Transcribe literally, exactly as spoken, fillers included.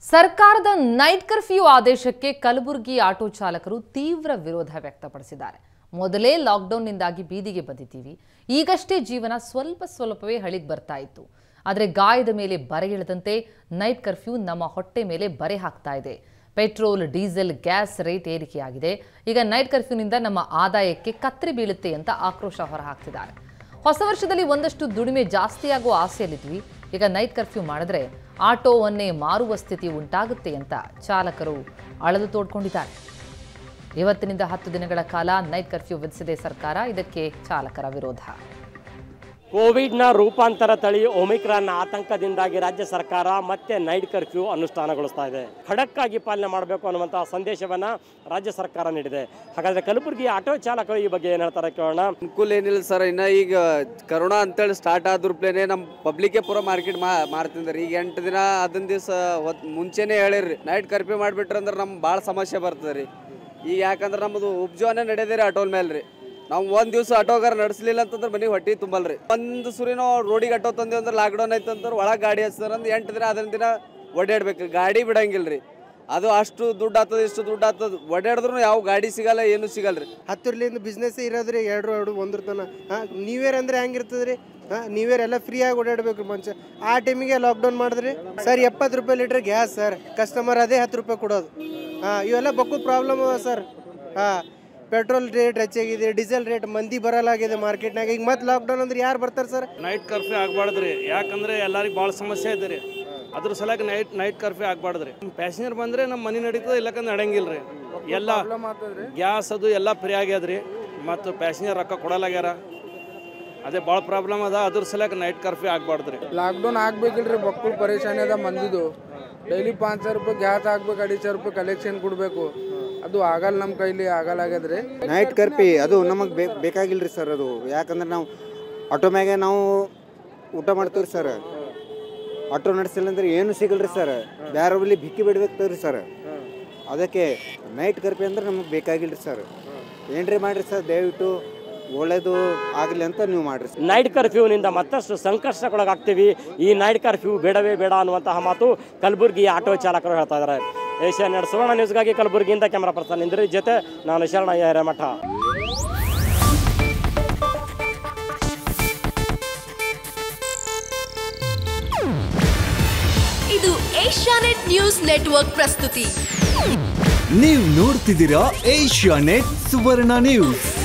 ಸರ್ಕಾರದ night curfew ಆದೇಶಕ್ಕೆ Kalaburagi auto ಚಾಲಕರು ತೀವ್ರ ವಿರೋಧ ವ್ಯಕ್ತಪಡಿಸಿದ್ದಾರೆ. ಮೊದಲೇ ಲಾಕ್ಡೌನ್ನಿಂದಾಗಿ ಬೀದಿಗೆ ಬಂದಿದ್ದೀವಿ. ಈಗಷ್ಟೇ ಜೀವನ ಸ್ವಲ್ಪ ಸ್ವಲ್ಪವೇ ಹಳಿಗೆ ಬರ್ತಾ ಇತ್ತು. ಆದರೆ ಗಾಯದ ಮೇಲೆ ಬರೆ ಇಳಿದಂತೆ ನೈಟ್ ಕರ್ಫ್ಯೂ ನಮ್ಮ ಹೊಟ್ಟೆ ಮೇಲೆ ಬರೆ ಹಾಕ್ತಾ ಇದೆ. ಪೆಟ್ರೋಲ್, ಡೀಸೆಲ್, ಗ್ಯಾಸ್ ರೇಟ್ ಏರಿಕೆಯಾಗಿದೆ. ಈಗ ನೈಟ್ ಕರ್ಫ್ಯೂನಿಂದ ನಮ್ಮ ಆದಾಯಕ್ಕೆ ಕತ್ತರಿ ಬೀಳುತ್ತೆ ಅಂತ ಆಕ್ರೋಶ ಹೊರಹಾಕ್ತಿದ್ದಾರೆ. ಹೊಸ ವರ್ಷದಲ್ಲಿ ಒಂದಷ್ಟು ದುಡಿಮೆ ಜಾಸ್ತಿಯಾಗುವ ಆಸೆಯಲ್ಲಿದ್ವಿ. ಈಗ ನೈಟ್ ಕರ್ಫ್ಯೂ ಮಾಡಿದ್ರೆ ಆಟೋವನ್ನೇ ಮಾರುವ ಸ್ಥಿತಿ ಉಂಟಾಗುತ್ತೆ ಅಂತ ಚಾಲಕರು ಅಳಲು ತೋಡ್ಕೊಂಡಿದ್ದಾರೆ. ಇವತ್ತಿನಿಂದ ಹತ್ತು ದಿನಗಳ ಕಾಲ ನೈಟ್ ಕರ್ಫ್ಯೂ ವಿಧಿಸಿದೆ ಸರ್ಕಾರ. ಇದಕ್ಕೆ ಚಾಲಕರ ವಿರೋಧ. ಕೋವಿಡ್ನ ರೂಪಾಂತರ ತಳಿ ಒಮಿಕ್ರಾನ್ ಆತಂಕದಿಂದಾಗಿ ರಾಜ್ಯ ಸರ್ಕಾರ ಮತ್ತೆ ನೈಟ್ ಕರ್ಫ್ಯೂ ಅನುಷ್ಠಾನಗೊಳಿಸ್ತಾ ಇದೆ. ಖಡಕ್ಕಾಗಿ ಪಾಲನೆ ಮಾಡಬೇಕು ಅನ್ನುವಂತಹ ಸಂದೇಶವನ್ನ ರಾಜ್ಯ ಸರ್ಕಾರ ನೀಡಿದೆ. ಹಾಗಾದ್ರೆ ಕಲಬುರಗಿ ಆಟೋ ಚಾಲಕರು ಈ ಬಗ್ಗೆ ಏನ್ ಹೇಳ್ತಾರೆ ಕೇಳೋಣ. ಅನುಕೂಲ ಏನಿಲ್ಲ ಸರ್. ಇನ್ನ ಈಗ ಕರೋನಾ ಅಂತೇಳಿ ಸ್ಟಾರ್ಟ್ ಆದ್ರೂಪ್ಲೇನೆ ನಮ್ಮ ಪಬ್ಲಿಕ್ಕೆ ಪೂರ ಮಾರ್ಕೆಟ್ ಮಾ ಮಾರ್ತಿದ್ದಾರೆ. ಈಗ ಎಂಟು ದಿನ ಅದನ್ನ ದಿವಸ ಮುಂಚೆನೆ ಹೇಳಿರಿ ನೈಟ್ ಕರ್ಫ್ಯೂ ಮಾಡಿಬಿಟ್ರೆ ಅಂದ್ರೆ ನಮ್ಗೆ ಭಾಳ ಸಮಸ್ಯೆ ಬರ್ತದೆ ರೀ. ಈಗ ಯಾಕಂದ್ರೆ ನಮ್ಮದು ಉಪಜೀವನ ನಡೆದಿರಿ ಆಟೋಲ್ ಮೇಲೆ ರೀ. ನಾವು ಒಂದು ದಿವಸ ಆಟೋಗಾರ ನಡೆಸಲಿಲ್ಲ ಅಂತಂದ್ರೆ ಮನೆಗೆ ಹೊಟ್ಟೆ ತುಂಬಲ್ರಿ. ಒಂದು ಸುರಿ ನಾವು ರೋಡಿಗೆ ಆಟೋ ತಂದೇವು ಅಂದ್ರೆ ಲಾಕ್ಡೌನ್ ಆಯ್ತು ಅಂದ್ರೆ ಒಳಗೆ ಗಾಡಿ ಹಚ್ತಾರೆ ಅಂದ್ರೆ ಎಂಟು ದಿನ ಅದನ್ನ ದಿನ ಓಡಾಡ್ಬೇಕು. ಗಾಡಿ ಬಿಡಂಗಿಲ್ಲ ರೀ. ಅದು ಅಷ್ಟು ದುಡ್ಡು ಆಗ್ತದೆ, ಇಷ್ಟು ದುಡ್ಡು ಆಗ್ತದೆ. ಓಡಾಡಿದ್ರು ಯಾವ ಗಾಡಿ ಸಿಗಲ್ಲ, ಏನು ಸಿಗಲ್ಲ ರೀ. ಹತ್ತರ್ಲಿಂದ ಬಿಸ್ನೆಸ್ ಇರೋದ್ರಿ ಎರಡು ಎರಡು ಒಂದ್ರ ತನ. ಹಾಂ, ನ್ಯೂ ಇಯರ್ ಅಂದ್ರೆ ಹೆಂಗಿರ್ತದೆ ರೀ? ಹಾಂ, ನ್ಯೂ ಇಯರ್ ಎಲ್ಲ ಫ್ರೀಯಾಗಿ ಓಡಾಡ್ಬೇಕು ಮನುಷ್ಯ. ಆ ಟೈಮಿಗೆ ಲಾಕ್ಡೌನ್ ಮಾಡಿದ್ರಿ ಸರ್. ಎಪ್ಪತ್ತು ರೂಪಾಯಿ ಲೀಟ್ರ್ ಗ್ಯಾಸ್ ಸರ್. ಕಸ್ಟಮರ್ ಅದೇ ಹತ್ತು ರೂಪಾಯಿ ಕೊಡೋದು. ಹಾಂ, ಇವೆಲ್ಲ ಬಕ್ಕು ಪ್ರಾಬ್ಲಮ್ ಅವ ಸರ್. ಹಾಂ, ಪೆಟ್ರೋಲ್ ರೇಟ್ ಹೆಚ್ಚಾಗಿದೆ, ಡೀಸೆಲ್ ರೇಟ್ ಮಂದಿ ಬರಲಾಗಿದೆ ಮಾರ್ಕೆಟ್ನಾಗ. ಈಗ ಮತ್ತೆ ಲಾಕ್ಡೌನ್ ಅಂದ್ರೆ ಯಾರು ಬರ್ತಾರೆ ಸರ್? Night curfew ಆಗ್ಬಾರ್ದ್ರಿ. ಯಾಕಂದ್ರೆ ಎಲ್ಲರಿಗೆ ಭಾಳ ಸಮಸ್ಯೆ ಇದೆ ರೀ. ಅದ್ರ ಸಲುವಾಗಿ ನೈಟ್ ನೈಟ್ ಕರ್ಫ್ಯೂ ಆಗ್ಬಾರ್ದ್ರಿ. ಪ್ಯಾಸೆಂಜರ್ ಬಂದ್ರೆ ನಮ್ಮ ಮನೆ ನಡೀತದೆ, ಇಲ್ಲಕಂದ್ರೆ ನಡೆಯಂಗಿಲ್ಲ ರೀ. ಎಲ್ಲ ಗ್ಯಾಸ್ ಅದು ಎಲ್ಲ ಫ್ರೀ ಆಗ್ಯದ್ರಿ. ಮತ್ತು ಪ್ಯಾಸೆಂಜರ್ ರೊಕ್ಕ ಕೊಡಲಾಗ್ಯಾರ. ಅದೇ ಭಾಳ ಪ್ರಾಬ್ಲಮ್ ಅದ. ಅದ್ರ ಸಲುವಾಗಿ ನೈಟ್ ಕರ್ಫ್ಯೂ ಆಗ್ಬಾರ್ದ್ರಿ. ಲಾಕ್ಡೌನ್ ಆಗ್ಬೇಕಿಲ್ರಿ. ಮಕ್ಕಳು ಪರೇಶಾನಿ ಅದ ಮಂದಿದು. ಡೈಲಿ ಪಾಂಚ್ ಸಾವಿರ ರೂಪಾಯಿ ಗ್ಯಾಸ್ ಹಾಕ್ಬೇಕು, ಐದು ಸಾವಿರ ರೂಪಾಯಿ ಕಲೆಕ್ಷನ್ ಕೊಡಬೇಕು. ಅದು ಆಗಲ್ಲ, ನಮ್ಮ ಕೈಲಿ ಆಗಲಾಗ್ಯದ್ರಿ. ನೈಟ್ ಕರ್ಫ್ಯೂ ಅದು ನಮಗೆ ಬೇ ಬೇಕಾಗಿಲ್ಲ ರೀ ಸರ್. ಅದು ಯಾಕಂದ್ರೆ ನಾವು ಆಟೋ ಮ್ಯಾಗೆ ನಾವು ಊಟ ಮಾಡ್ತೀವಿ ರೀ ಸರ್. ಆಟೋ ನಡೆಸಿಲ್ಲ ಅಂದ್ರೆ ಏನು ಸಿಗಲ್ಲ ರೀ ಸರ್. ಬೇರೆ ಬಳಿ ಭಿಕ್ಕಿ ಬಿಡ್ಬೇಕು ರೀ ಸರ್. ಅದಕ್ಕೆ ನೈಟ್ ಕರ್ಫ್ಯೂ ಅಂದ್ರೆ ನಮಗೆ ಬೇಕಾಗಿಲ್ಲ ರೀ ಸರ್. ಏನ್ರಿ ಮಾಡಿರಿ ಸರ್, ದಯವಿಟ್ಟು ಒಳ್ಳೇದು ಆಗಲಿ ಅಂತ ನೀವು ಮಾಡಿರಿ. ನೈಟ್ ಕರ್ಫ್ಯೂನಿಂದ ಮತ್ತಷ್ಟು ಸಂಕಷ್ಟಕ್ಕೊಳಗಾಗ್ತೀವಿ. ಈ ನೈಟ್ ಕರ್ಫ್ಯೂ ಬೇಡವೇ ಬೇಡ ಅನ್ನುವಂತಹ ಮಾತು ಕಲಬುರಗಿ ಆಟೋ ಚಾಲಕರು ಹೇಳ್ತಾ ಇದ್ದಾರೆ. ಏಷ್ಯನ್ ಎರಡು ಸುವರ್ಣ ನ್ಯೂಸ್ಗಾಗಿ ಕಲಬುರಗಿಯಿಂದ ಕ್ಯಾಮರಾ ಪರ್ಸನ್ ಇಂದ್ರ ಜೊತೆ ನಾನು ಶರಣಯ್ಯ ಹಿರೇಮಠ. ಇದು ಏಷ್ಯಾನೆಟ್ ನ್ಯೂಸ್ ನೆಟ್ವರ್ಕ್ ಪ್ರಸ್ತುತಿ. ನೀವು ನೋಡ್ತಿದ್ದೀರಾ ಏಷ್ಯಾನೆಟ್ ಸುವರ್ಣ ನ್ಯೂಸ್.